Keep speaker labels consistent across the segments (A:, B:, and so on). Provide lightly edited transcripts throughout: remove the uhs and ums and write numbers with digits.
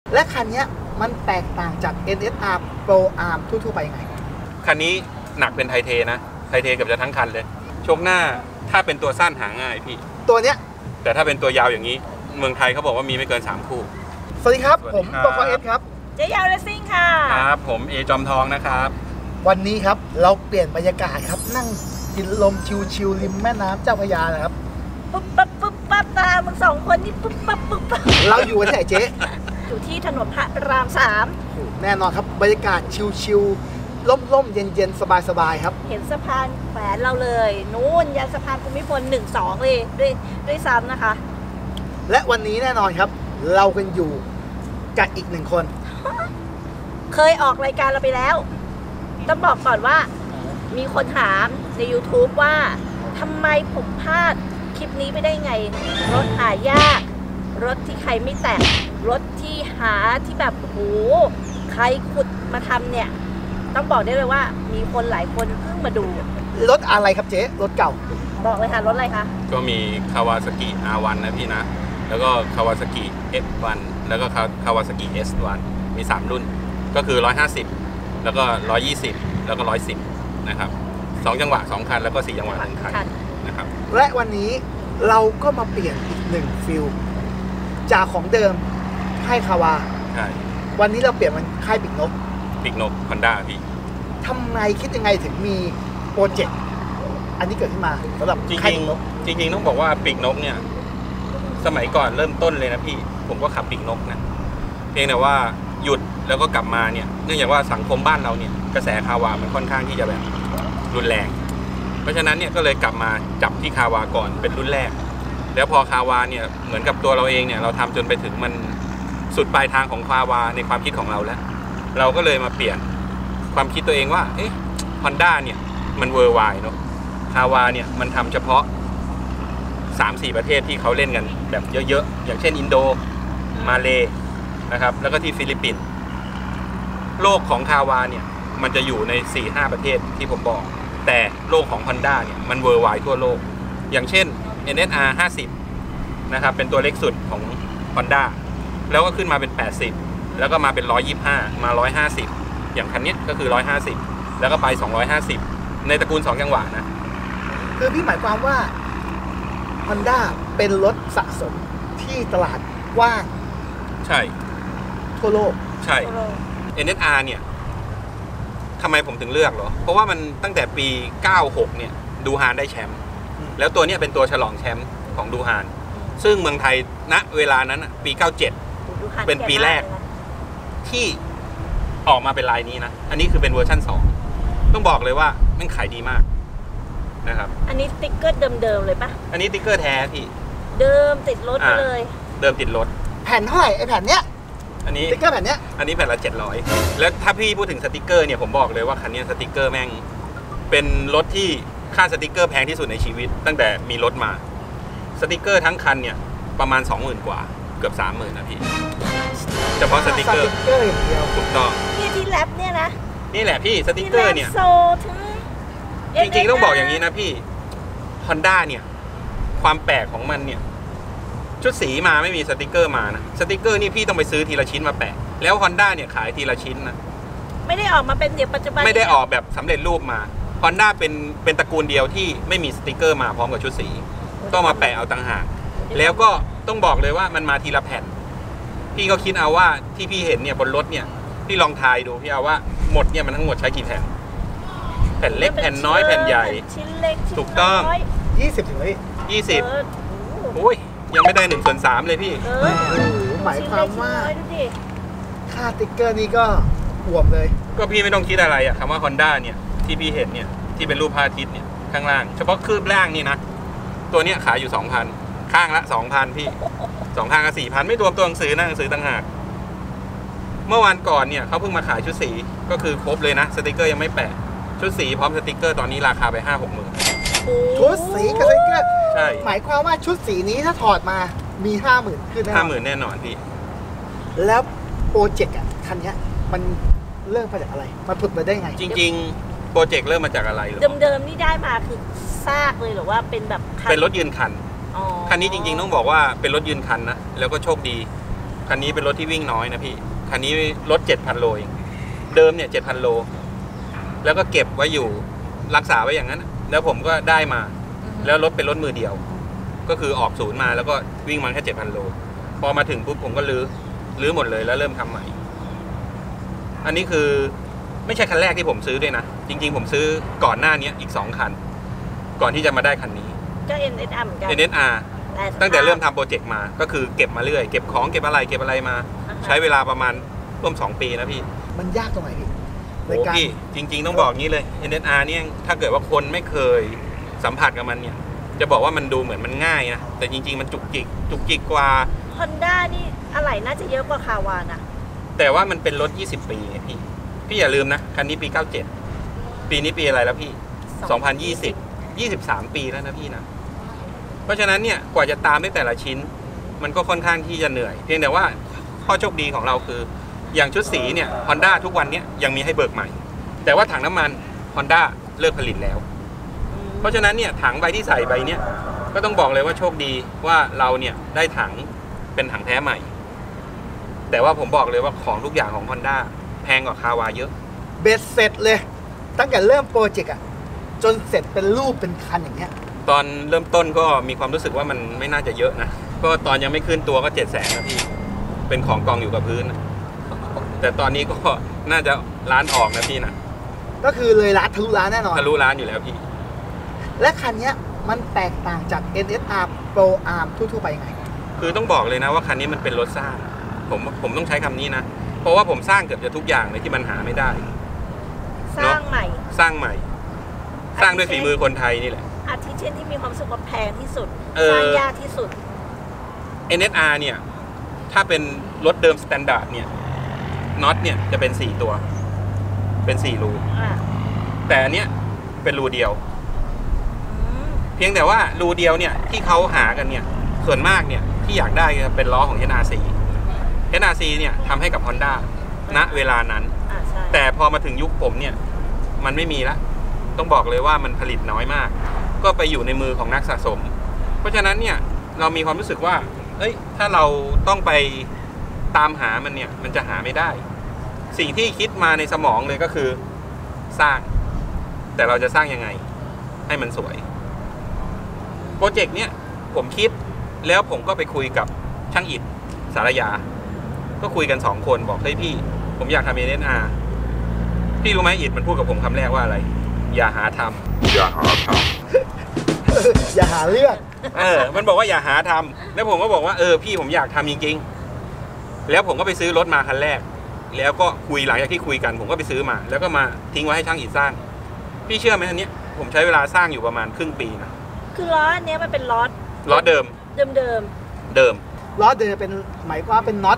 A: และคันนี้มันแตกต่างจาก NSR Pro Arm ทั่วๆไปยังไง
B: คันนี้หนักเป็นไทเทนะไทเทเกือบจะทั้งคันเลยโชคหน้าถ้าเป็นตัวสั้นหาง่ายพี่
A: ตัวเนี้ย
B: แต่ถ้าเป็นตัวยาวอย่างนี้เมืองไทยเขาบอกว่ามีไม่เกิน3คู่
A: สวัสดีครับผมปคเอสครับ
C: เจ๊ยาวเลสซิ่งค่ะ
B: ครับผมเอจอมทองนะครับ
A: วันนี้ครับเราเปลี่ยนบรรยากาศครับนั่งกินลมชิวๆริมแม่น้ำเจ้าพระยานะครับ
C: ปุ๊บปั๊บปุ๊บปั๊บตามึง2คนนี่ปุ๊บปั๊บปุ๊บปั๊บ
A: เราอยู่ที่ไหนเจ๊
C: อยู่ที่ถนนพระราม3
A: แน่นอนครับบรรยากาศชิวๆร่มๆเย็นๆสบายๆครับ
C: เห็นสะพานแขวนเราเลยนู่นยันสะพานภูมิพล1-2เลยด้วยซ้ำนะคะ
A: และวันนี้แน่นอนครับเรากันอยู่กับอีก1คน
C: เคยออกรายการเราไปแล้วต้องบอกก่อนว่ามีคนถามใน YouTube ว่าทำไมผมพลาดคลิปนี้ไปได้ไงรถหายากรถที่ใครไม่แตะรถที่หาที่แบบโอ้โหใครขุดมาทำเนี่ยต้องบอกได้เลยว่ามีคนหลายคนเพิ่งมาดู
A: รถอะไรครับเจ๊รถเก่า
C: บอกเลยค่ะรถอะไรคะ
B: ก็มีคาวาซากิ R1 นะพี่นะแล้วก็คาวาซากิ F1 แล้วก็คาวาซากิ S1 มี3รุ่นก็คือ150แล้วก็120แล้วก็110นะครับ2จังหวะ2คันแล้วก็4จังหวะ1คันนะครับ
A: และวันนี้เราก็มาเปลี่ยนอีก1ฟิลจากของเดิมค่ายคาวา
B: ใช่
A: วันนี้เราเปลี่ยนมันค่ายปิกนก
B: ฮอนด้าพี่
A: ทำไมคิดยังไงถึงมีโปรเจกต์อันนี้เกิดขึ้นมาสำหรับ
B: จริงต้องบอกว่าปิกนกเนี่ยสมัยก่อนเริ่มต้นเลยนะพี่ผมก็ขับปิกนกนะเพียงแต่ว่าหยุดแล้วก็กลับมาเนี่ยเนื่องจากว่าสังคมบ้านเราเนี่ยกระแสคาวามันค่อนข้างที่จะแบบรุนแรงเพราะฉะนั้นเนี่ยก็เลยกลับมาจับที่คาวาก่อนเป็นรุ่นแรกแล้วพอคาวาเนี่ยเหมือนกับตัวเราเองเนี่ยเราทำจนไปถึงมันสุดปลายทางของคาวาในความคิดของเราแล้วเราก็เลยมาเปลี่ยนความคิดตัวเองว่าฮอนด้าเนี่ยมันเวอร์ไวด์เนาะคาวาเนี่ยมันทำเฉพาะ 3-4 ประเทศที่เขาเล่นกันแบบเยอะๆอย่างเช่นอินโดมาเลนะครับแล้วก็ที่ฟิลิปปินส์โลกของคาวาเนี่ยมันจะอยู่ใน 4-5 ประเทศที่ผมบอกแต่โลกของ Honda เนี่ยมันเวอร์ไวด์ทั่วโลกอย่างเช่น NSR 50นะครับเป็นตัวเล็กสุดของ Honda แล้วก็ขึ้นมาเป็น80แล้วก็มาเป็น125มา150อย่างคันนี้ก็คือ150แล้วก็ไป250ในตระกูล2จังหวะนะ
A: คือพี่หมายความว่า Honda เป็นรถสะสมที่ตลาดกว้าง
B: ใช่
A: ทั่วโลก
B: ใช่ NSR เนี่ยทำไมผมถึงเลือกเหรอเพราะว่ามันตั้งแต่ปี96เนี่ยดูฮานได้แชมป์แล้วตัวนี้เป็นตัวฉลองแชมป์ของดูฮานซึ่งเมืองไทยณเวลานั้นปี97เป็นปีแรกที่ออกมาเป็นลายนี้นะอันนี้คือเป็นเวอร์ชั่น2ต้องบอกเลยว่ามันขายดีมากนะครับ
C: อันนี้สติ๊กเกอร์เดิมๆเลยปะ
B: อันนี้สติ๊กเกอร์แท้พี่
C: เดิมติดรถเลย
B: เดิมติดรถ
A: แผ่นเท่าไหร่ไอแผ่นเนี้ย
B: อันนี้
A: สติ๊กเกอร์แผ่นเนี้ย
B: อันนี้แผ่นละ700แล้วถ้าพี่พูดถึงสติ๊กเกอร์เนี่ยผมบอกเลยว่าคันนี้สติ๊กเกอร์แม่งเป็นรถที่ค่าสติ๊กเกอร์แพงที่สุดในชีวิตตั้งแต่มีรถมาสติ๊กเกอร์ทั้งคันเนี่ยประมาณ 20,000 กว่าเกือบ 30,000 นะพี่เฉพาะสติ๊กเกอร์
A: อย่างเดียว
B: ถูกต้อง
C: นี่ที่แรปเนี่ยนะ
B: นี่แหละพี่สติ๊กเกอร์เนี่ยจริงๆต้องบอกอย่างนี้นะพี่ Honda เนี่ยความแปลกของมันเนี่ยชุดสีมาไม่มีสติกเกอร์มานะสติกเกอร์นี่พี่ต้องไปซื้อทีละชิ้นมาแปะแล้ว Honda เนี่ยขายทีละชิ้นนะ
C: ไม่ได้ออกมาเป็นเดี๋ยวปัจจุบัน
B: ไม่ได้ออกแบบสำเร็จรูปมา Honda เป็นตระกูลเดียวที่ไม่มีสติกเกอร์มาพร้อมกับชุดสีต้องมาแปะเอาต่างหากแล้วก็ต้องบอกเลยว่ามันมาทีละแผ่นพี่ก็คิดเอาว่าที่พี่เห็นเนี่ยบนรถเนี่ยพี่ลองทายดูพี่เอาว่าหมดเนี่ยมันทั้งหมดใช้กี่แผ่นแผ่นเล็กแผ่นน้อยแผ่นใหญ่
C: ชิ้นเล็ก
B: ถูกต้อง
A: 20 ถึง
B: 20โอ้ยยังไม่ได้1/3เลยพี่
A: หมายความว่าค่าสติ๊กเกอร์นี่ก็ห่วงเลย
B: ก็พี่ไม่ต้องคิดอะไรอะคำว่า Honda เนี่ยที่พี่เห็นเนี่ยที่เป็นรูปพระอาทิตย์เนี่ยข้างล่างเฉพาะคืบล่างนี่นะตัวเนี้ยขายอยู่ 2,000 ข้างละ 2,000 พี่2ข้างก็ 4,000 ไม่รวมตัวหนังสือต่างหากเมื่อวานก่อนเนี่ยเขาเพิ่งมาขายชุดสีก็คือครบเลยนะสติ๊กเกอร์ยังไม่แปะชุดสีพร้อมสติ๊กเกอร์ตอนนี้ราคาไป 5-6 หมื่น
A: ชุดสีกับสติ๊กเกอร์
B: ใช่
A: หมายความว่าชุดสีนี้ถ้าถอดมามี 50,000 ขึ้นแน่
B: 50,000 แน่นอนพี่
A: แล้วโปรเจกต์อ่ะคันนี้มันเริ่มมาจากอะไรมันผุดมาได้ไง
B: จริงๆโปรเจกต์เริ่มมาจากอะไร
C: เดิมๆนี่ได้มาคือซากเลยหรือว่าเป็นแบบ
B: เป็นรถยืนคันคันนี้จริงๆต้องบอกว่าเป็นรถยืนคันนะแล้วก็โชคดีคันนี้เป็นรถที่วิ่งน้อยนะพี่คันนี้รถ 7,000 โลเองเดิมเนี่ย 7,000 โลแล้วก็เก็บไว้อยู่รักษาไว้อย่างนั้นแล้วผมก็ได้มาแล้วรถเป็นรถมือเดียวก็คือออกศูนย์มาแล้วก็วิ่งมาแค่ 7,000 โลพอมาถึงปุ๊บผมก็รื้อหมดเลยแล้วเริ่มทำใหม่อันนี้คือไม่ใช่คันแรกที่ผมซื้อด้วยนะจริงๆผมซื้อก่อนหน้านี้อีก2คันก่อนที่จะมาได้คันนี้
C: ก็ NSR เหมือนกัน
B: NSR ตั้งแต่เริ่มทำโปรเจกต์มาก็คือเก็บมาเรื่อยเก็บของเก็บอะไรมาใช้เวลาประมาณร่วม2 ปีนะพี่
A: มันยากตรงไหนพี่
B: โอ้พี่จริงๆต้องบอกงี้เลย NSR เนี่ยถ้าเกิดว่าคนไม่เคยสัมผัสกับมันเนี่ยจะบอกว่ามันดูเหมือนมันง่ายนะแต่จริงๆมันจุกจิกกว่า
C: Honda นี่อะไรน่าจะเยอะกว่าคาวานะ
B: แต่ว่ามันเป็นรถ20 ปีไงพี่อย่าลืมนะคันนี้ปี97ปีนี้ปีอะไรแล้วพี่2020 23 ปีแล้วนะพี่นะเพราะฉะนั้นเนี่ยกว่าจะตามได้แต่ละชิ้นมันก็ค่อนข้างที่จะเหนื่อยเพียงแต่ว่าข้อโชคดีของเราคืออย่างชุดสีเนี่ย Honda ทุกวันนี้ยังมีให้เบิกใหม่แต่ว่าถังน้ำมัน Honda เลิกผลิตแล้วเพราะฉะนั้นเนี่ยถังใบที่ใส่ใบเนี้ยก็ต้องบอกเลยว่าโชคดีว่าเราเนี่ยได้ถังเป็นถังแท้ใหม่แต่ว่าผมบอกเลยว่าของทุกอย่างของ Honda แพงกว่าคาวาเยอะ
A: เบ็ดเสร็จเลยตั้งแต่เริ่มโปรเจกต์จนเสร็จเป็นรูปเป็นคันอย่างเงี้ย
B: ตอนเริ่มต้นก็มีความรู้สึกว่ามันไม่น่าจะเยอะนะก็ตอนยังไม่ขึ้นตัวก็700,000นะพี่เป็นของกองอยู่กับพื้นนะแต่ตอนนี้ก็น่าจะล้านออกนะพี่นะ
A: ก็คือเลยล้านทะลุล้านแน่นอน
B: ทะลุล้านอยู่แล้วพี่
A: และคันนี้มันแตกต่างจาก NSR Pro Arm ทั่วๆไปยังไง
B: คือต้องบอกเลยนะว่าคันนี้มันเป็นรถสร้างผมต้องใช้คำนี้นะเพราะว่าผมสร้างเกือบจะทุกอย่างเลยที่มันหาไม่ได้
C: สร้างใหม่
B: สร้างด้วยฝีมือคนไทยนี่แหละ
C: อาทิเช่นที่มีความสุขว่าแพงที่สุดสร้างยากที่สุด
B: NSR เนี่ยถ้าเป็นรถเดิมสแตนดาร์ดเนี่ยน็อตเนี่ยจะเป็น4ตัวเป็น4รูแต่อันเนี้ยเป็นรูเดียวเพียงแต่ว่ารูเดียวเนี่ยที่เขาหากันเนี่ยส่วนมากเนี่ยที่อยากได้เป็นล้อของ NRC เนี่ยทำให้กับ Honda ณเวลานั้นแต่พอมาถึงยุคผมเนี่ยมันไม่มีละต้องบอกเลยว่ามันผลิตน้อยมากก็ไปอยู่ในมือของนักสะสมเพราะฉะนั้นเนี่ยเรามีความรู้สึกว่าเอ้ยถ้าเราต้องไปตามหามันเนี่ยมันจะหาไม่ได้สิ่งที่คิดมาในสมองเลยก็คือสร้างแต่เราจะสร้างยังไงให้มันสวยโปรเจกต์เนี้ยผมคิดแล้วผมก็ไปคุยกับช่างอิฐสารยาก็คุยกัน2 คนบอกเฮ้ยพี่ผมอยากทำ NSR พี่รู้ไหมอิฐมันพูดกับผมคำแรกว่าอะไรอย่าหาทำ
A: อย่าหาเรื่อง
B: มันบอกว่าอย่าหาทำแล้วผมก็บอกว่าพี่ผมอยากทำจริงๆแล้วผมก็ไปซื้อรถมาคันแรกแล้วก็คุยหลังจากที่คุยกันผมก็ไปซื้อมาแล้วก็มาทิ้งไว้ให้ช่างอิฐสร้างพี่เชื่อไหมอันนี้ผมใช้เวลาสร้างอยู่ประมาณครึ่งปีนะ
C: คือล้ออันนี้มันเป็นล้อ
B: เดิม
A: ล้อเดิมเป็นหมายความเป็นน็อต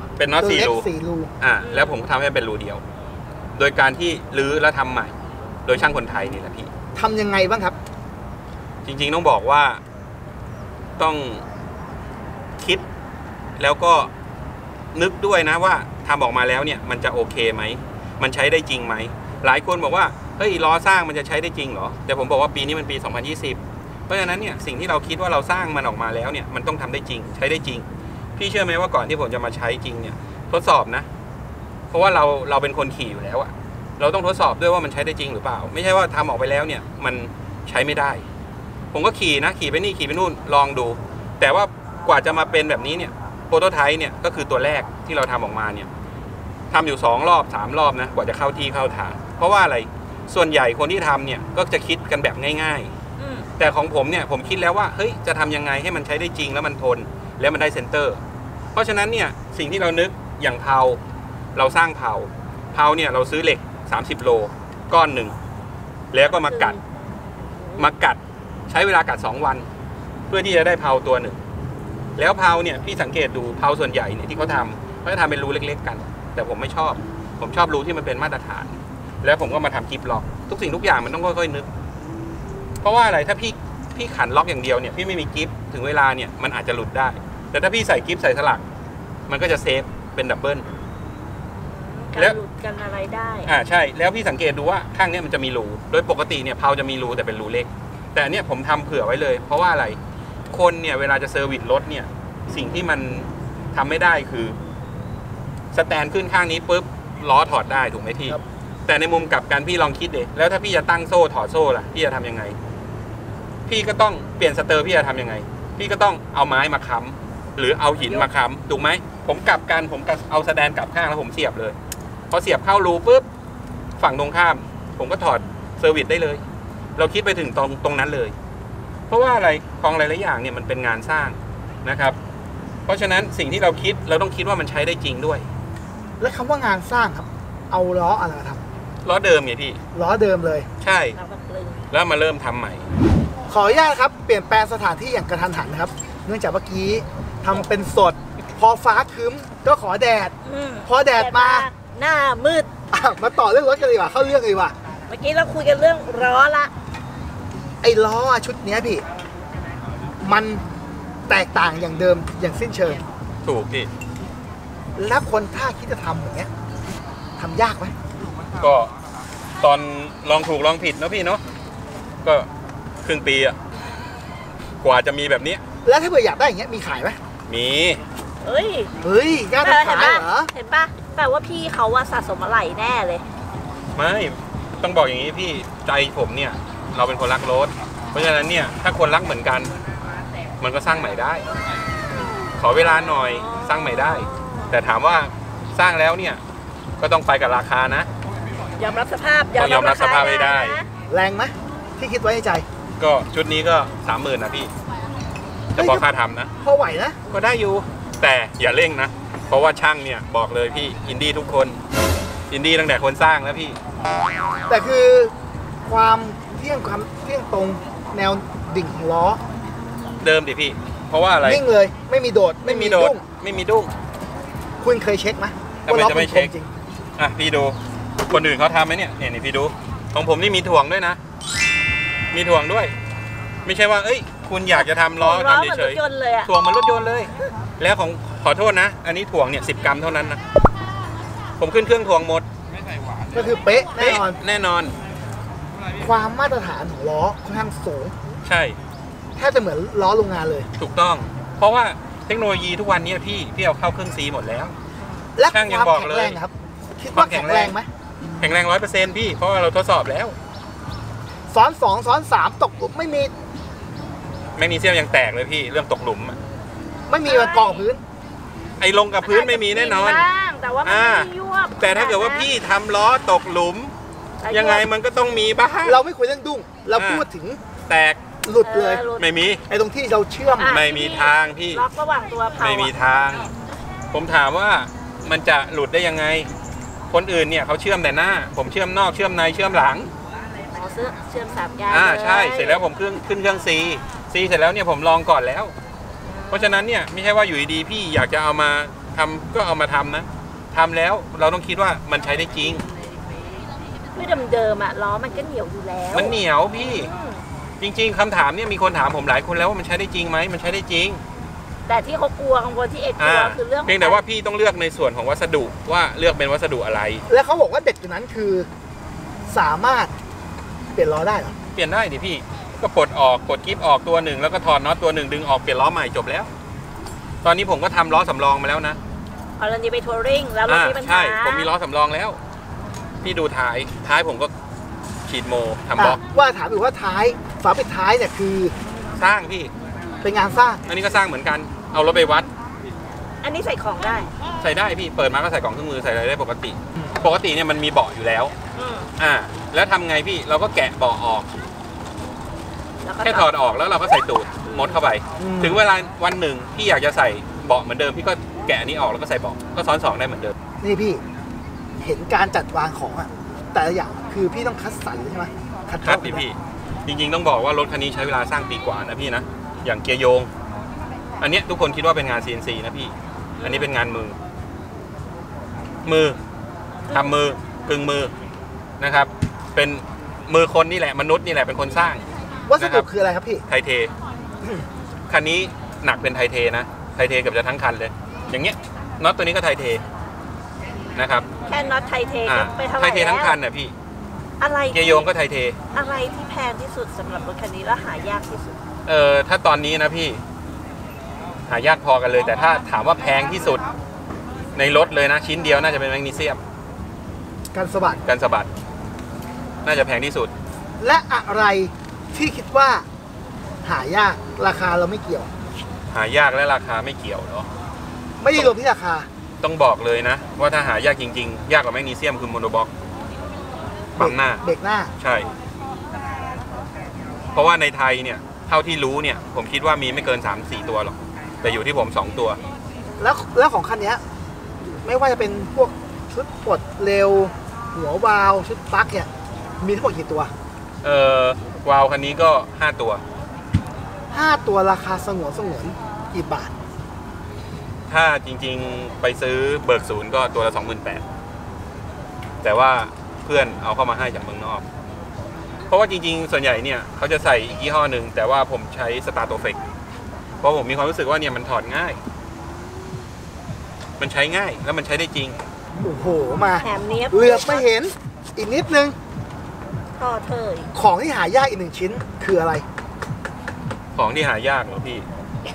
B: 4 รูแล้วผมทำให้เป็นรูเดียวโดยการที่รื้อและทำใหม่โดยช่างคนไทยนี่แหละพี่
A: ทำยังไงบ้างครับ
B: จริงๆต้องบอกว่าต้องคิดแล้วก็นึกด้วยนะว่าทำออกมาแล้วเนี่ยมันจะโอเคไหมมันใช้ได้จริงไหมหลายคนบอกว่าเฮ้ยล้อสร้างมันจะใช้ได้จริงเหรอแต่ผมบอกว่าปีนี้มันปี2020เพราะฉะนั้นเนี่ยสิ่งที่เราคิดว่าเราสร้างมันออกมาแล้วเนี่ยมันต้องทำได้จริงใช้ได้จริงพี่เชื่อไหมว่าก่อนที่ผมจะมาใช้จริงเนี่ยทดสอบนะเพราะว่าเราเป็นคนขี่อยู่แล้วอะเราต้องทดสอบด้วยว่ามันใช้ได้จริงหรือเปล่าไม่ใช่ว่าทำออกไปแล้วเนี่ยมันใช้ไม่ได้ผมก็ขี่ไปนี่ขี่ไปนู่นลองดูแต่ว่ากว่าจะมาเป็นแบบนี้เนี่ยโปรโตไทป์เนี่ยก็คือตัวแรกที่เราทำออกมาเนี่ยทำอยู่2 รอบ 3 รอบนะกว่าจะเข้าที่เข้าทางเพราะว่าอะไรส่วนใหญ่คนที่ทำเนี่ยก็จะคิดกันแบบง่ายๆแต่ของผมเนี่ยผมคิดแล้วว่าเฮ้ยจะทำยังไงให้มันใช้ได้จริงแล้วมันทนแล้วมันได้เซนเตอร์เพราะฉะนั้นเนี่ยสิ่งที่เรานึกอย่างเผาเราสร้างเผาเนี่ยเราซื้อเหล็ก30 โลก้อนหนึ่งแล้วก็มากัดใช้เวลากัด2 วันเพื่อที่จะได้เผาตัวหนึ่งแล้วเผาเนี่ยพี่สังเกตดูเผาส่วนใหญ่เนี่ยที่เขาจะทำเป็นรูเล็กๆกันแต่ผมไม่ชอบผมชอบรูที่มันเป็นมาตรฐานแล้วผมก็มาทำกิฟต์ล็อกทุกสิ่งทุกอย่างมันต้องค่อยๆนึกเพราะว่าอะไรถ้าพี่ขันล็อกอย่างเดียวเนี่ยพี่ไม่มีกิฟต์ถึงเวลาเนี่ยมันอาจจะหลุดได้แต่ถ้าพี่ใส่กิฟต์ใส่สลักมันก็จะเซฟเป็นดับเบิล
C: แล้วหลุดกันอะไรได้
B: ใช่แล้วพี่สังเกตดูว่าข้างนี้มันจะมีรูโดยปกติเนี่ยเผาจะมีรูแต่เป็นรูเล็กแต่เนี่ยผมทำเผื่อไว้เลยเพราะว่าอะไรคนเนี่ยเวลาจะเซอร์วิสรถเนี่ยสิ่งที่มันทำไม่ได้คือสแตนขึ้นข้างนี้ปุ๊บล้อถอดได้ถูกไหมพี่ แต่ในมุมกลับกันพี่ลองคิดดิแล้วถ้าพี่จะตั้งโซ่ถอดโซ่ล่ะพี่จะทำยังไงพี่ก็ต้องเปลี่ยนสเตอร์พี่จะทำยังไงพี่ก็ต้องเอาไม้มาค้ำหรือเอาหินมาค้ำถูกไหมผมกลับกันผมเอาสแตนกลับข้างแล้วผมเสียบเลยพอเสียบเข้ารูปุ๊บฝั่งตรงข้ามผมก็ถอดเซอร์วิสได้เลยเราคิดไปถึงตรงนั้นเลยเพราะว่าอะไรของหลายๆอย่างเนี่ยมันเป็นงานสร้างนะครับเพราะฉะนั้นสิ่งที่เราคิดเราต้องคิดว่ามันใช้ได้จริงด้วย
A: และคำว่างานสร้างครับเอาล้ออะไรมาทำ
B: ล้อเดิมไงพี่
A: ล้อเดิมเลย
B: ใช่แล้วมาเริ่มทำใหม่
A: ขออนุญาตครับเปลี่ยนแปลงสถานที่อย่างกระทันหันนะครับเนื่องจากเมื่อกี้ทำเป็นสดพอฟ้าคึ้มก็ขอแดดพอแดดมา
C: หน้ามืด
A: มาต่อเรื่องรถกันดีกว่าเข้าเรื่องเลยดีกว่า
C: เมื่อกี้เราคุยกันเรื่องล้อละ
A: ไอ้ล้อชุดนี้พี่มันแตกต่างอย่างเดิมอย่างสิ้นเชิง
B: ถูกพี่
A: แล้วคนถ้าคิดจะทำอย่างเงี้ยทำยากไหม
B: ก็ตอนลองถูกลองผิดเนาะพี่เนาะก็ครึ่งปีอะกว่าจะมีแบบนี้
A: แล้วถ้าเผื่ออยากได้อย่างเงี้ยมีขายไหม
B: มี
C: เฮ้ย
A: กล้าขายเหรอ
C: เห็นปะแต่ว่าพี่เขาว่าสะสมอะไรแน่เลย
B: ไม่ต้องบอกอย่างนี้พี่ใจผมเนี่ยเราเป็นคนรักรถเพราะฉะนั้นเนี่ยถ้าคนรักเหมือนกันมันก็สร้างใหม่ได้ขอเวลาหน่อยสร้างใหม่ได้แต่ถามว่าสร้างแล้วเนี่ยก็ต้องไปกับราคานะ
C: ยอมรับสภาพ
B: ยอมรับสภาพไม่ได้
A: แรงไหมที่คิดไว้ในใจ
B: ก็ชุดนี้ก็ 30,000นะพี่จะพอค่าทำนะ
A: พอไหวนะ
B: ก็ได้อยู่แต่อย่าเร่งนะเพราะว่าช่างเนี่ยบอกเลยพี่อินดี้ทุกคนอินดี้ตั้งแต่คนสร้างแล้วพี่
A: แต่คือความเที่ยงตรงแนวดิ่งของล้อ
B: เดิมดิพี่เพราะว่าอะไร
A: นิ่งเลยไม่มีโดด
B: ไม่มีดุ้ง
A: คุณเคยเช็คไหม
B: ว่าล้อเป็นคมจริงอ่ะพี่ดูคนอื่นเขาทำไหมเนี่ยนี่พี่ดูของผมนี่มีถ่วงด้วยนะมีถ่วงด้วยไม่ใช่ว่าเอ้ยคุณอยากจะทำล้อทำเฉยๆถ่วงมันรถยนต์เลยแล้วของขอโทษนะอันนี้ถ่วงเนี่ย10 กรัมเท่านั้นนะผมขึ้นเครื่องถ่วงหมด
A: ก็คือเป๊ะแน่นอนความมาตรฐานของล้อค่อนข้างสูง
B: ใช่
A: แทบจะเหมือนล้อโรงงานเลย
B: ถูกต้องเพราะว่าเทคโนโลยีทุกวันนี้พี่เอาเข้าเครื่องซีหมดแล้ว
A: และความแข็งแรงครับคิดว่าแข็งแรงไหม
B: แข็งแรง100%พี่เพราะว่าเราทดสอบแล้ว
A: ซ้อน2ซ้อน3ตกหลุมไม่มี
B: แมกนีเซียมยังแตกเลยพี่เรื่องตกหลุม
A: ไม่มีมันกองพื้น
B: ไอ้ลงกับพื้นไม่มีแน่นอน
C: แต่ว่ามันไม่ยวบ
B: แต่ถ้าเกิดว่าพี่ทำล้อตกหลุมยังไงมันก็ต้องมีบ้าง
A: เราไม่คุยเรื่องดุ้งเราพูดถึง
B: แตก
A: หลุดเลย
B: ไม่มี
A: ไอ้ตรงที่เราเชื่อม
B: ไม่มีทางพี่
C: ล็อกระหว่างตัว
B: ไม่มีทางผมถามว่ามันจะหลุดได้ยังไงคนอื่นเนี่ยเขาเชื่อมแต่หน้าผมเชื่อมนอกเชื่อมในเชื่อมหลัง
C: เชื่อม3 อย่าง
B: ใช่เสร็จแล้วผมขึ้นเครื่องซีเสร็จแล้วเนี่ยผมลองก่อนแล้วเพราะฉะนั้นเนี่ยไม่ใช่ว่าอยู่ดีๆพี่อยากจะเอามาทำก็เอามาทำนะทำแล้วเราต้องคิดว่ามันใช้ได้จริง
C: ด้วยเดิมๆอ่ะล้อมันก็เหนียวอยู่แล้ว
B: มันเหนียวพี่จริงๆคำถามเนี่ยมีคนถามผมหลายคนแล้วว่ามันใช้ได้จริงไหมมันใช้ได้จริง
C: แต่ที่เขากลัวกังวลที่เอกกลัวคือเรื่อง
B: เพียงแต่ว่าพี่ต้องเลือกในส่วนของวัสดุว่าเลือกเป็นวัสดุอะไร
A: แล้วเขาบอกว่าเด็ดอยู่นั้นคือสามารถเปลี่ยนล้อได้เหรอ
B: เปลี่ยนได้ดิพี่ก็ปลดกิ๊บออกตัวหนึ่งแล้วก็ถอดน็อตตัวหนึ่งดึงออกเปลี่ยนล้อใหม่จบแล้วตอนนี้ผมก็ทำล้อสำรองมาแล้วนะ
C: ตอนนี้ไปทัวริงแล้วรถมีปัญหา
B: ใช่ผมมีล้อสำรองแล้วพี่ดูท้ายผมก็ฉีดโมทำบล็อก
A: ว่าถามอยู่ว่าท้ายฝาปิดท้ายเนี่ยคือ
B: สร้างพี่
A: เป็นงานสร้าง
B: อันนี้ก็สร้างเหมือนกันเอารถไปวัด
C: อันนี้ใส่ของได้
B: ใส่ได้พี่เปิดมาก็ใส่กล่องเครื่องมือใส่อะไรได้ปกติเนี่ยมันมีเบาะอยู่แล้วแล้วทำไงพี่เราก็แกะเบาะออกแค่ถอดออกแล้วเราก็ใส่ตูดมดเข้าไปถึงเวลาวันหนึ่งพี่อยากจะใส่เบาะเหมือนเดิมพี่ก็แกะนี้ออกแล้วก็ใส่เบาะก็ซ้อน2ได้เหมือนเดิม
A: นี่พี่เห็นการจัดวางของอะแต่ละอย่างคือพี่ต้องคัดสรรใช่ไหม
B: คัดดิพี่จริงๆต้องบอกว่ารถคันนี้ใช้เวลาสร้างปีกว่านะพี่นะอย่างเกียร์โยงอันนี้ทุกคนคิดว่าเป็นงาน CNC นะพี่อันนี้เป็นงานมือทำมือกึ่งมือนะครับเป็นมือคนนี่แหละมนุษย์นี่แหละเป็นคนสร้าง
A: วัสดุคืออะไรครับพี่
B: ไทเทคันนี้หนักเป็นไทเทนะไทเทเกือบจะทั้งคันเลยอย่างเงี้ยน็อตตัวนี้ก็ไทเทนะครับ
C: แค่น็อตไทเทไปเท่าไหร่
B: ไทเททั้งคันน่ะพี่
C: อะไร
B: เกียร์โยงก็ไทเท
C: อะไรที่แพงที่สุดสำหรับรถคันนี้แล้วหายากที่สุด
B: ถ้าตอนนี้นะพี่หายากพอกันเลยแต่ถ้าถามว่าแพงที่สุดในรถเลยนะชิ้นเดียวน่าจะเป็นแมกนีเซียม
A: การสะบัด
B: กันสะบัดน่าจะแพงที่สุด
A: และอะไรที่คิดว่าหายากราคาเราไม่เกี่ยว
B: หายากและราคาไม่เกี่ยวเนาะ
A: ไม่ได้รวมที่ราคา
B: ต้องบอกเลยนะว่าถ้าหายากจริงๆ ยากกว่าแมกนีเซียมคือโมโนบ็อกปั๊มหน้า
A: เบรกหน้า
B: ใช่ เพราะว่าในไทยเนี่ยเท่าที่รู้เนี่ยผมคิดว่ามีไม่เกิน 3-4 ตัวหรอกแต่อยู่ที่ผม2ตัว
A: แล้วของคันเนี้ยไม่ว่าจะเป็นพวกชุดปลดเร็ว หัววาล์วชุดปลั๊กเนี่ยมีทั้งหมดกี่ตัว
B: วาล์วคันนี้ก็5ตัว
A: 5 ตัวราคาสงวนกี่บาท
B: ถ้าจริงๆไปซื้อเบิกศูนย์ก็ตัวละ 28,000แต่ว่าเพื่อนเอาเข้ามาให้จากเมืองนอก เพราะว่าจริงๆส่วนใหญ่เนี่ยเขาจะใส่อีกยี่ห้อหนึ่งแต่ว่าผมใช้สตาร์โตเฟกเพราะผมมีความรู้สึกว่าเนี่ยมันถอดง่าย มันใช้ง่ายแล้วมันใช้ได้จริง
A: โอ้โหมา
C: แถมเนี้ย
A: เหลือบไม่เห็นอีกนิดนึง
C: พ่อเธอ
A: ของที่หายากอีก1 ชิ้นคืออะไร
B: ของที่หายากเหรอพี่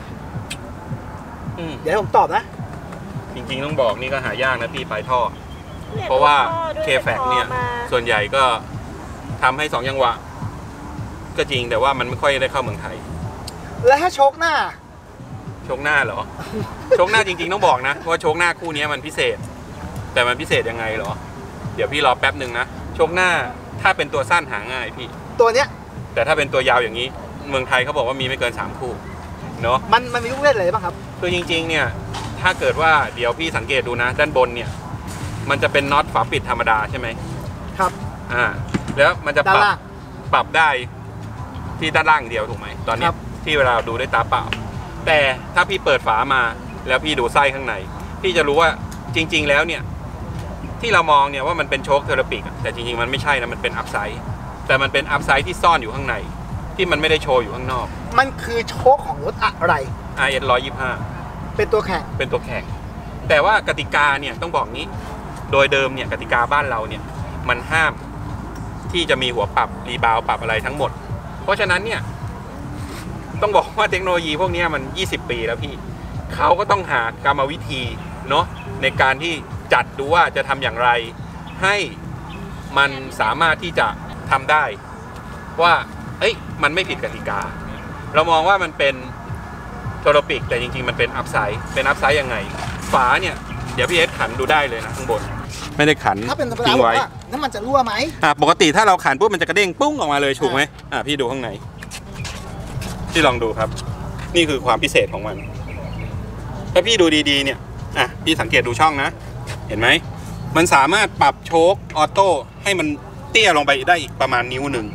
A: เดี๋ยวให้ผมตอบนะ
B: จริงๆต้องบอกนี่ก็หายากนะพี่ปลายท่อ
C: นี่ย
B: เพราะว่า
C: พ่อด้วย
B: เคแฟกเนี่ย
C: พ่อมา
B: ส่วนใหญ่ก็ทำให้2 จังหวะ ก็จริงแต่ว่ามันไม่ค่อยได้เข้าเมืองไทย
A: แล้วถ้าโชคหน้า
B: โชคหน้าเหรอ โชคหน้าจริงๆต้องบอกนะว่าโชคหน้าคู่นี้มันพิเศษ แต่มันพิเศษยังไงเหรอ เดี๋ยวพี่รอแป๊บหนึ่งนะโชคหน้าถ้าเป็นตัวสั้นหาง่ายพี่
A: ตัวเนี้ย
B: แต่ถ้าเป็นตัวยาวอย่างนี้ เมืองไทยเขาบอกว่ามีไม่เกิน3 คู่เนาะ
A: มันมีลูกเล่นอะไรบ้างครับ
B: คือจริงๆเนี่ยถ้าเกิดว่าเดี๋ยวพี่สังเกตดูนะด้านบนเนี่ยมันจะเป็นน็อตฝาปิดธรรมดาใช่ไหม
A: ครับ
B: แล้วมันจะ
A: ด้านล่าง
B: ปรับได้ที่ด้านล่างเดียวถูกไหมตอนเนี้
A: ค
B: ย
A: รับ
B: ที่เวลาดูด้วยตาเปล่า แต่ถ้าพี่เปิดฝามาแล้วพี่ดูไส้ข้างในพี่จะรู้ว่าจริงๆแล้วเนี่ยที่เรามองเนี่ยว่ามันเป็นโชคเทอร์ปิกแต่จริงๆมันไม่ใช่นะมันเป็นอัพไซด์แต่มันเป็นอัพไซด์ที่ซ่อนอยู่ข้างในที่มันไม่ได้โชว์อยู่ข้างนอก
A: มันคือโชคของรถอะไร
B: RS 125
A: เป็นตัวแข่ง
B: เป็นตัวแข่งแต่ว่ากติกาเนี่ยต้องบอกนี้โดยเดิมเนี่ยกติกาบ้านเราเนี่ยมันห้ามที่จะมีหัวปรับรีบาวปรับอะไรทั้งหมดเพราะฉะนั้นเนี่ยต้องบอกว่าเทคโนโลยีพวกนี้มัน20 ปีแล้วพี่เขาก็ต้องหากรรมวิธีเนาะในการที่จัดดูว่าจะทำอย่างไรให้มันสามารถที่จะทำได้ว่ามันไม่ผิดกติกาเรามองว่ามันเป็นโทรปิกแต่จริงๆมันเป็นอัพไซด์ยังไงฝาเนี่ยเดี๋ยวพี่เอสขันดูได้เลยนะข้างบนไม่ได้ขัน
A: ถ้าเป็นธรรมดา
B: ทิ้ง
A: บอก
B: ไว้
A: ว่าน้ำมันจะรั่วไหม
B: ปกติถ้าเราขันปุ๊บมันจะกระเด้งปุ้งออกมาเลยถูกไหมพี่ดูข้างในพี่ลองดูครับนี่คือความพิเศษของมันถ้าพี่ดูดีๆเนี่ยพี่สังเกตดูช่องนะเห็นไหมมันสามารถปรับโชคออโต้ให้มันเตี้ยลงไปได้อีกประมาณนิ้วหนึ่ง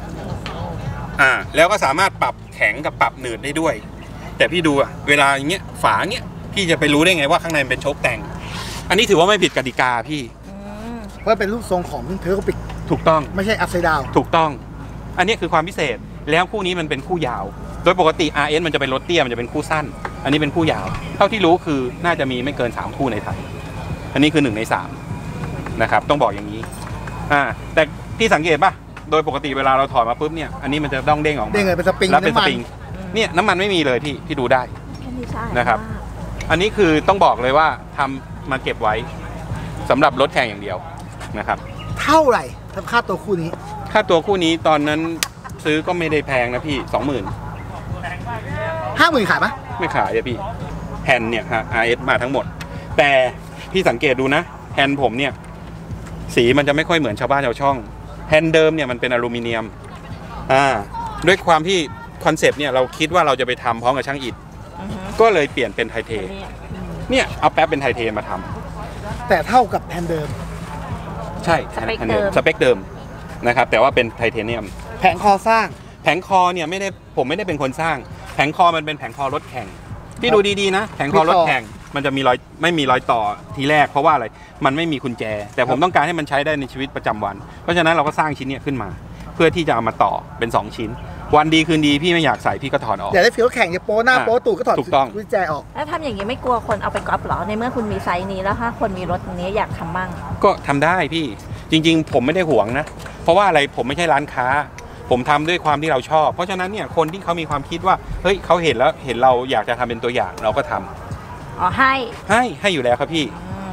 B: แล้วก็สามารถปรับแข็งกับปรับหนืดได้ด้วยแต่พี่ดูเวลาอย่างเงี้ยฝาเงี้ยพี่จะไปรู้ได้ไงว่าข้างในเป็นโชคแต่งอันนี้ถือว่าไม่ผิดกติกาพี่
A: เพราะเป็นรูปทรงของเทอร์ปิก
B: ถูกต้อง
A: ไม่ใช่อัพไซด์ดาว
B: ถูกต้องอันนี้คือความพิเศษแล้วคู่นี้มันเป็นคู่ยาวโดยปกติ RS มันจะเป็นรถเตี้ยมันจะเป็นคู่สั้นอันนี้เป็นคู่ยาวเท่าที่รู้คือน่าจะมีไม่เกิน3 คู่ในไทยอันนี้คือ1 ใน 3นะครับต้องบอกอย่างนี้แต่ที่สังเกตป่ะโดยปกติเวลาเราถอดมาปุ๊บเนี่ยอันนี้มันจะต้องเด้งออกมา
A: เด้งเลยเป็นสปริง
B: แล้วเป็น
A: น้ำ
B: ส
A: มัน
B: ปริงเนี่ยน้ำมันไม่มีเลยพี่ดูได้
C: ไม่ใช่
B: นะครับ อันนี้คือต้องบอกเลยว่าทำมาเก็บไว้สำหรับรถแข่งอย่างเดียวนะครับ
A: เท่าไหร่ทำค่าตัวคู่นี้
B: ค่าตัวคู่นี้ตอนนั้นซื้อก็ไม่ได้แพงนะพี่ 20,000
A: 50,000ขายปะ
B: ไม่ขายอะพี่แฮนด์เนี่ยฮะ RS มาทั้งหมด แต่พี่สังเกตดูนะแฮนด์ผมเนี่ยสีมันจะไม่ค่อยเหมือนชาวบ้านชาวช่องแฮนด์เดิมเนี่ยมันเป็นอลูมิเนียมด้วยความที่คอนเซปต์เนี่ยเราคิดว่าเราจะไปทำพร้อมกับช่างอิฐก็เลยเปลี่ยนเป็นไทเทเนี่ยเอาแป๊บเป็นไทเทมาทำ
A: แต่เท่ากับแฮนด์เดิม
B: ใช่สเปคเดิมนะครับแต่ว่าเป็นไทเทเนียม
A: แผงคอสร้าง
B: แผงคอเนี่ยผมไม่ได้เป็นคนสร้างแผงคอมันเป็นแผงคอรถแข่งพี่ดูดีๆนะแผงคอรถแข่งมันจะมีไม่มีรอยต่อทีแรกเพราะว่าอะไรมันไม่มีกุญแจแต่ผมต้องการให้มันใช้ได้ในชีวิตประจำวันเพราะฉะนั้นเราก็สร้างชิ้นนี้ขึ้นมาเพื่อที่จะเอามาต่อเป็น2 ชิ้นวันดีคืนดีพี่ไม่อยากใส่พี่ก็ถอดออก
A: อยากได้ฟีลแข่งจะโป้หน้าโป้ตูดก็ถอด
B: ถูกต้อง
A: กุญแจออก
C: แล้วทำอย่างนี้ไม่กลัวคนเอาไปก๊อปเหรอในเมื่อคุณมีไซส์นี้แล้วถ้าคนมีรถนี้อยากทำมั่ง
B: ก็ทำได้พี่จริงๆผมไม่ได้หวงนะเพราะว่าอะไรผมไม่ใช่ร้านค้าผมทำด้วยความที่เราชอบเพราะฉะนั้นเนี่ยคนที่เขามีความคิดว่าเฮ้ยเขาเห็นแล้วเห็นเราอยากจะทำเป็นตัวอย่างเราก็ทำ
C: อ๋อให้
B: อยู่แล้วครับพี่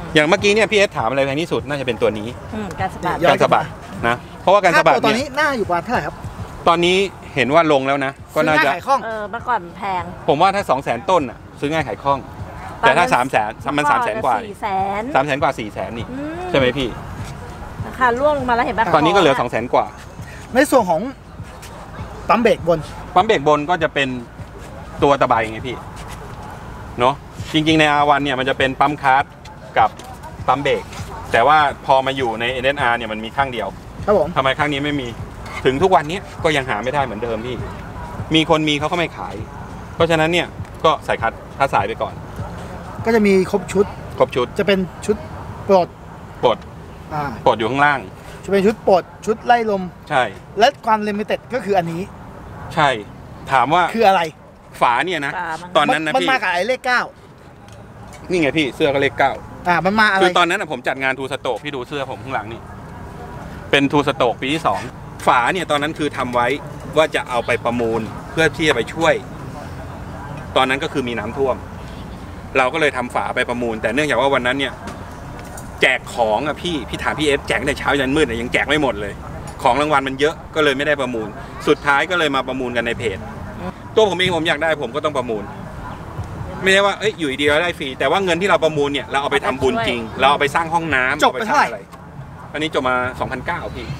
B: อย่างเมื่อกี้เนี่ยพี่เอสถามอะไรแพงที่สุดน่าจะเป็นตัวนี้
C: การสะบัด
B: การสะบัดนะเพราะว่าการสะบัด
A: ตอน
B: เนี่
A: นี้
B: ย
A: หน้าอยู่ประมาณเท่าไหร่ครับ
B: ตอนนี้เห็นว่าลงแล้วนะก็น่าจะ
A: ซื้อง่ยขายคล่อง
C: เมื่อก่อนแพง
B: ผมว่าถ้า 200,000 ต้นอ่ะซื้อง่ายขายคล่อง แต่ถ้า 300,000มัน 300,000 กว่า
C: 400,000
B: 300,000 กว่า 400,000 นี่ใช่ไหมพี่
C: ราคาร่วงลงมาแล้วเห็นป่ะ
B: ตอนนี้ก็เหลือ 200,000 กว่า
A: ในส่วนของปั๊มเบรกบน
B: ปั๊มเบรกบนก็จะเป็นตัวตะไบไงพี่เนาะจริงๆใน R1 เนี่ยมันจะเป็นปั๊มคาร์ดกับปั๊มเบรกแต่ว่าพอมาอยู่ใน NSR เนี่ยมันมีข้างเดียว
A: ครับผม
B: ทำไมข้างนี้ไม่มีถึงทุกวันนี้ก็ยังหาไม่ได้เหมือนเดิมพี่มีคนมีเขาก็ไม่ขาย เพราะฉะนั้นเนี่ยก็ใส่คัดสายไปก่อน
A: ก็จะมีครบชุด
B: ครบชุด
A: จะเป็นชุดปลด
B: ปลด
A: อ่า
B: ปลดอยู่ข้างล่าง
A: จะเป็นชุดปลดชุดไล่ลม
B: ใช่
A: และความลิมิเต็ดก็คืออันนี้
B: ใช่ถามว่า
A: คืออะไร
B: ฝาเนี่ยนะตอนนั้นนะ
A: มัน
B: พี่
A: มากับไอ้เลข
B: นี่ไงพี่เสื้อก็เลข 9
A: มันมาอะไร
B: คือตอนนั้นนะผมจัดงานทูสโตกพี่ดูเสื้อผมข้างหลังนี่เป็นทูสโตกปีที่ 2 ฝาเนี่ยตอนนั้นคือทำไว้ว่าจะเอาไปประมูลเพื่อที่จะไปช่วย ตอนนั้นก็คือมีน้ำท่วม เราก็เลยทำฝาไปประมูล แต่เนื่องจากว่าวันนั้นเนี่ยแจกของอะพี่ถามพี่เอฟแจกแต่เช้ายันมืดยังแจกไม่หมดเลยของรางวัลมันเยอะก็เลยไม่ได้ประมูลสุดท้ายก็เลยมาประมูลกันในเพจตัวผมเองผมอยากได้ผมก็ต้องประมูลไม่ใช่ว่าอยู่ดีเราได้ฟรีแต่ว่าเงินที่เราประมูลเนี่ยเราเอาไปทำบุญจริงเราเอาไปสร้างห้องน้ำ
A: จบไปเท่าไหร่
B: อันนี้จบมา 2,900 พี่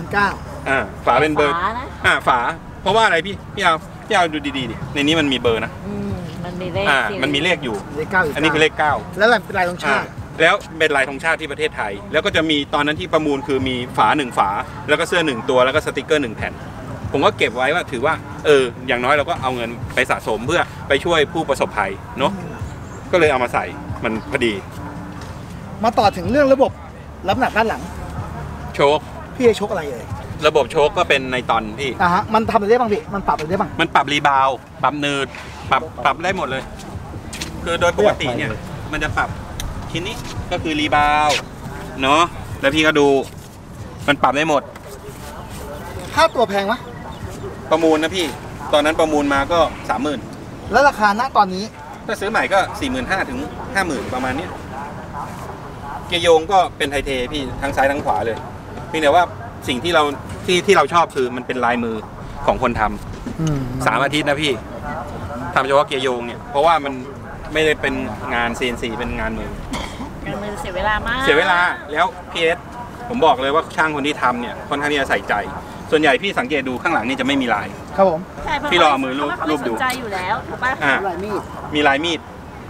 A: 2009
B: ฝาเป็นเบอร์ฝาเพราะว่าอะไรพี่เอาดูดีๆดิในนี้มันมีเบอร์นะ
C: มันมีเลข
B: มันมีเลขอยู่
A: เลข 9อยู่
B: อันนี้คือเลข 9
A: แล้วเป็นลายธงชาติ
B: แล้วเป็นลายธงชาติที่ประเทศไทยแล้วก็จะมีตอนนั้นที่ประมูลคือมีฝา1ฝาแล้วก็เสื้อ1ตัวแล้วก็สติกเกอร์1แผ่นผมก็เก็บไว้ว่าถือว่าอย่างน้อยเราก็เอาเงินไปสะสมเพื่อไปช่วยผู้ประสบภัยเนาะก็เลยเอามาใส่มันพอดี
A: มาต่อถึงเรื่องระบบรับน้ำหนักด้านหลัง
B: โชค
A: พี่เอโชคอะไรเอ่ย
B: ระบบโชคก็เป็นในตอนพี่
A: มันทำอะไรได้บ้างพี่มันปรับอะไรได้บ้าง
B: มันปรับรีบาวปรับเนิร์ดปรับได้หมดเลยคือโดยปกติเนี่ยมันจะปรับชิ้นนี้ก็คือรีบาวเนาะแล้วพี่ก็ดูมันปรับได้หมด
A: ค่าตัวแพงไหม
B: ประมูลนะพี่ตอนนั้นประมูลมาก็ 30,000
A: แล้วราคาณตอนนี้
B: ถ้าซื้อใหม่ก็ 45,000 ถึง 50,000 ประมาณนี้เกียร์โยงก็เป็นไทเทพี่ทั้งซ้ายทั้งขวาเลยเพียงแต่ว่าสิ่งที่เราชอบคือมันเป็นลายมือของคนทำ3 อาทิตย์นะพี่ทำเฉพาะเกียร์โยงเนี่ยเพราะว่ามันไม่ได้เป็นงาน CNC เป็นงานมือ
C: เสียเวลามาก
B: เสียเวลาแล้วพีเอสผมบอกเลยว่าช่างคนที่ทำเนี่ยค่อนข้างที่จะใส่ใจส่วนใหญ่พี่สังเกตดูข้างหลังนี่จะไม่มีลาย
A: ครับผม
B: พี่รอมือรูปดู
C: ใจอยู่แล้วถูกป่ะ
A: ลายมีด
B: มีลายมีด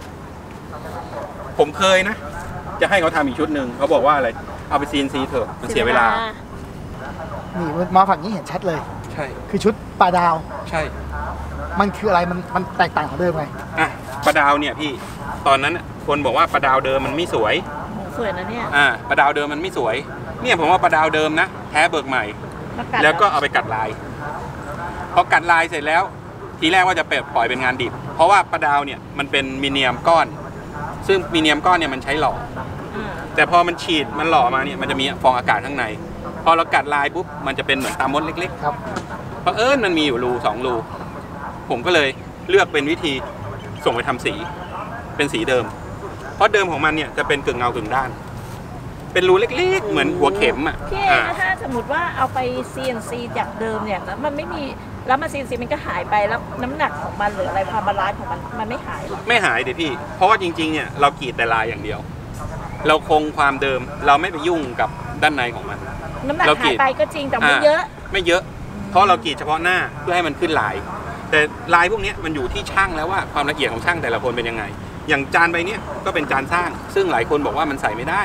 B: ผมเคยนะจะให้เขาทำอีกชุดหนึ่งเขาบอกว่าอะไรเอาไป CNC เถอะมันเสียเวลา
A: นี่มาฝั่งนี้เห็นชัดเลย
B: ใช่
A: คือชุดปลาดาว
B: ใช่
A: มันคืออะไรมันแตกต่างจากเดิมไง
B: ปลาดาวเนี่ยพี่ตอนนั้นคนบอกว่าปลาดาวเดิมมันไม่สวย
C: นะเนี่ย
B: ปลาดาวเดิมมันไม่สวยเนี่ยผมว่าปลาดาวเดิมนะแท้เบิกใหม่แล้วก็เอาไปกัดลายพอกัดลายเสร็จแล้วทีแรกว่าจะปล่อยเป็นงานดิบเพราะว่าปลาดาวเนี่ยมันเป็นมีเนียมก้อนซึ่งมีเนียมก้อนเนี่ยมันใช้หล่อแต่พอมันฉีดมันหล่อมาเนี่ยมันจะมีฟองอากาศข้างในพอเรากัดลายปุ๊บมันจะเป็นเหมือนตามดเล็กๆครับเพราะมันมีอยู่รู2รูผมก็เลยเลือกเป็นวิธีส่งไปทำสีเป็นสีเดิมเพราะเดิมของมันเนี่ยจะเป็นกึ่งเงากึ่งด้านเป็นรูเล็กๆเหมือนหัวเข็ม
C: พี่ถ้าสมมติว่าเอาไป CNC จากเดิมเนี่ยแล้วมันไม่มีแล้วมา CNC มันก็หายไปแล้วน้ำหนักของมันหรืออะไรความบาลานซ์ของมันไม่หาย
B: ไม่หายเดี๋ยวพี่เพราะว่าจริงๆเนี่ยเรากรีดแต่ลายอย่างเดียวเราคงความเดิมเราไม่ไปยุ่งกับด้านในของมัน
C: น้ำหนักหายไปก็จริงแต่ไม่เยอะ
B: เพราะเรากรีดเฉพาะหน้าเพื่อให้มันขึ้นลายแต่ลายพวกนี้มันอยู่ที่ช่างแล้วว่าความละเอียดของช่างแต่ละคนเป็นยังไงอย่างจานใบนี้ก็เป็นจานสร้างซึ่งหลายคนบอกว่ามันใส่ไม่ได้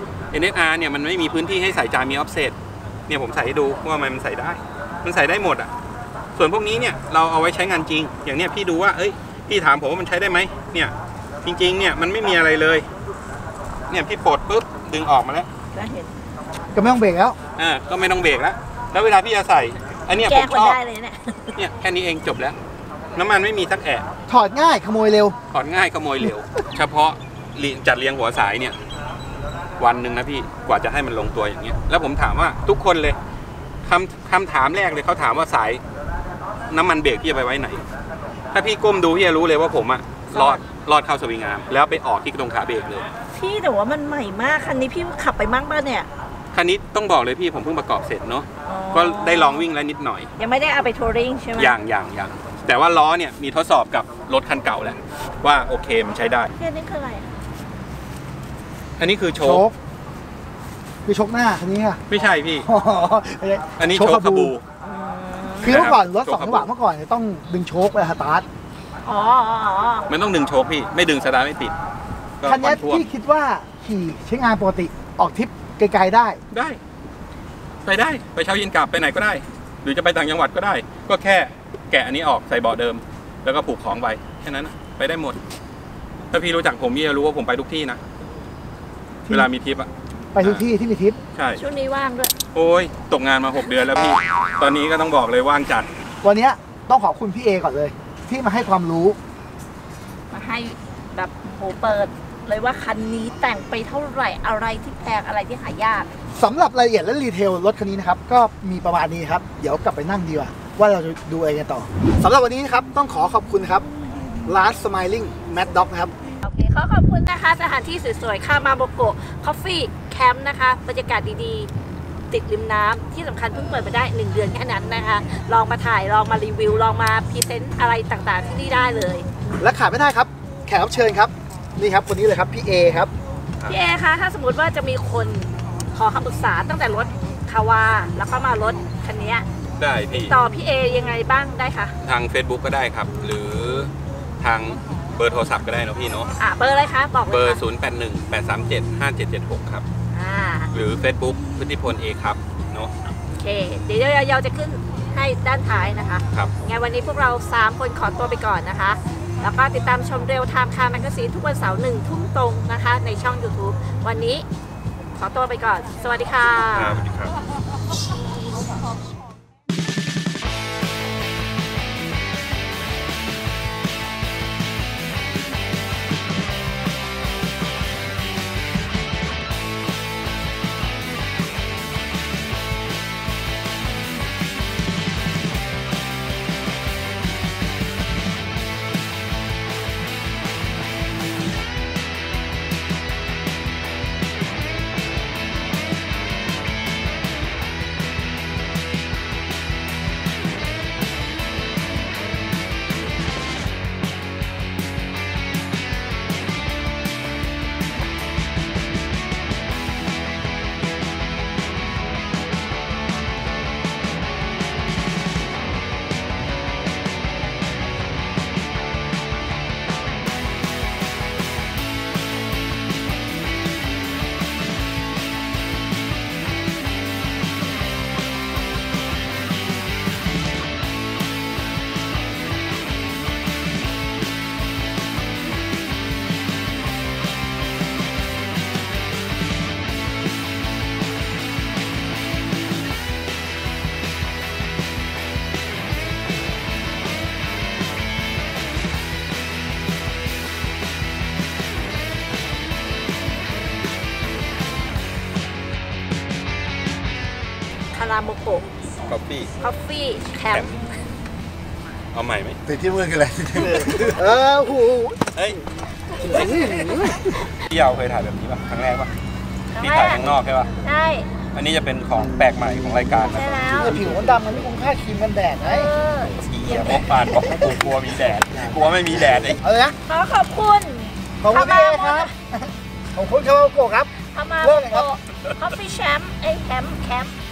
B: NSR เนี่ยมันไม่มีพื้นที่ให้ใส่จานมีออฟเซตเนี่ยผมใส่ให้ดูว่ามันใส่ได้มันใส่ได้หมดส่วนพวกนี้เนี่ยเราเอาไว้ใช้งานจริงอย่างเนี้ยพี่ดูว่าพี่ถามผมว่ามันใช้ได้ไหมเนี่ยจริงๆเนี่ยมันไม่มีอะไรเลยเนี่ยพี่ปลดปุ๊บดึงออกมาแล้ว
A: ก็ไม่ต้องเบรกแล้ว
B: ก็ไม่ต้องเบรกแล้วเวลาพี่จะใส่อันนี้ผมชอบเนี่ยแค่นี้เองจบแล้วน้ำมันไม่มีสักแอะ
A: ถอดง่ายขโมยเร็ว
B: ถอดง่ายขโมยเร็วเฉพาะจัดเรียงหัวสายเนี่ยวันหนึ่งนะพี่กว่าจะให้มันลงตัวอย่างเงี้ยแล้วผมถามว่าทุกคนเลยคำถามแรกเลยเขาถามว่าสายน้ำมันเบรกพี่จะไปไว้ไหนถ้าพี่ก้มดูพี่จะรู้เลยว่าผมรอดเข้าสวิงอาร์มแล้วไปออกที่ตรงขาเบรกเลย
C: พี่แต่ว่ามันใหม่มากคันนี้พี่ขับไปมั่งป่ะเนี่ย
B: คันนี้ต้องบอกเลยพี่ผมเพิ่งประกอบเสร็จเนาะก็ได้ลองวิ่งแล้วนิดหน่อย
C: ยังไม่ได้เอาไปทัวริงใช่ไหม
B: อย่างแต่ว่าล้อเนี่ยมีทดสอบกับรถคันเก่าแล้วว่าโอเคมันใช้ได้
C: เรื่องนี้คืออะไร
B: อันนี้คือโช
A: โช
B: ค
A: คคือโชคหน้าคันนี้ค่ะ
B: ไม่ใช่พี่
A: อ๋อ
B: อันนี้โชคคาบู
A: คือเมื่อก่อนรถ
B: โช
A: ส
B: ค
A: อง
B: คาบู
A: จังหวะเมื่อก่อนเนี่ยต้องดึงโชคไปสตาร์ท
C: อ๋อ
B: มันต้องดึงโชคพี่ไม่ดึงสตาร์ทไม่ติดก็
A: คันนี้
B: คอนท่วม
A: พี่คิดว่าขี่ใช้งานปกติออกทริปไกลๆได้
B: ได้ไปเช้าเย็นกลับไปไหนก็ได้ หรือจะไปต่างจังหวัดก็ได้ ก็แค่แกะอันนี้ออกใส่เบาะเดิม แล้วก็ผูกของไปแค่นั้นนะไปได้หมด ถ้าพี่รู้จักผมพี่จะรู้ว่าผมไปทุกที่นะเวลามีทริปอะ
A: ไปทุกที่ที่มีทริป
B: ใช่
C: ช่วงนี้ว่างด้วย
B: โอ้ยตกงานมา 6 เดือนแล้วพี่ ตอนนี้ก็ต้องบอกเลยว่างจัด
A: วันเนี้ยต้องขอบคุณพี่เอก่อนเลย ที่มาให้ความรู้
C: มาให้แบบโหเปิดเลยว่าคันนี้แต่งไปเท่าไหร่อะไรที่แพงอะไรที่หายาก
A: สำหรับรายละเอียดและรีเทลรถคันนี้นะครับ ก็มีประมาณนี้ครับ เดี๋ยวกลับไปนั่งดีกว่าว่าเราจะดูอะไรกันต่อสำหรับวันนี้นะครับ ต้องขอบคุณครับร้าน Smiling Mad Dog นะครับ
C: โอเคขอบคุณนะคะ สถานที่สวยๆ คามาโบโกะคอฟฟี่แคมป์นะคะ บรรยากาศดีๆ ติดริมน้ำที่สำคัญเพิ่งเปิดมาได้ 1 เดือนแค่นั้นนะคะ ลองมาถ่าย ลองมารีวิว ลองมาพรีเซนต์อะไรต่างๆ ที่นี่ได้เลย
A: และขาดไม่ได้ครับ แขกรับเชิญครับ นี่ครับคนนี้เลยครับพี่เอครับ
C: พี่เอคะถ้าสมมติว่าจะมีคนขอคำปรึกษาตั้งแต่รถคาวา แล้วก็มารถคันนี้
B: ได้พี่
C: ต่อพี่เอยังไงบ้างได้คะ
B: ทาง Facebook ก็ได้ครับ หรือทางเบอร์โทรศัพท์ก็ได้เนอะพี่เนาะ
C: เบอร์อะไรคะ บอกเลย
B: เบอร์
C: ค่ะ
B: 0818375776 ครับ
C: อ่า
B: หรือ Facebook พฤติพลเอครับเนาะ
C: โอเค เดี๋ยวเราจะขึ้นให้ด้านท้ายนะคะ
B: ครับ
C: งั้นวันนี้พวกเรา 3 คนขอตัวไปก่อนนะคะ แล้วก็ติดตามชมเร็วไทม์คาร์แมกกาซีนทุกวันเสาร์1 ทุ่มตรงนะคะ ในช่อง YouTube วันนี้ขอตัวไปก่อน สวัสดีค่ะ
B: สวัสดีครับ
C: คาราโมโกะ
B: ก๊อปปี้
C: คอฟฟี่แคมป์
B: เอาใหม่ไหม
D: ติดที่มือคืออะไร
A: หู
B: เฮ้ยพี่ยาวเคยถ่ายแบบนี้ป่ะครั้งแรกป่ะพี่ถ่ายข้างนอกใช่ป่ะ
C: ใช่
B: อันนี้จะเป็นของแปลกใหม่ของรายการนะ
C: ใช่แล้ว
A: แต่ผิวมันดำมันไม่คงค่าครีมกันแดดไง
B: เหี้ยพกปานบอกกูกลัวมีแดดกลัวไม่มีแดดไอ้
A: เอาเลยนะ
C: ขอขอบคุณ
A: ขอบคุณพี่เอครับ ขอบคุณคาราโอเกะครับ
C: คามา
A: เริ่
C: โบ
A: มเลยครับ
C: โกะคอฟฟี่แชมป์แคมป์